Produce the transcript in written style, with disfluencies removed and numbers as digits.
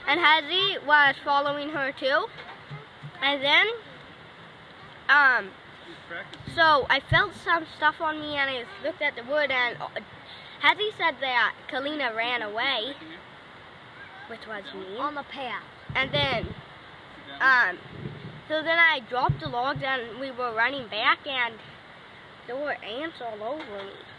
and Hezzy was following her too. And then, so I felt some stuff on me, and I looked at the wood, and Hezzy said that Kalina ran away, which was me. On the path. And then, so then I dropped the logs, and we were running back, and there were ants all over me.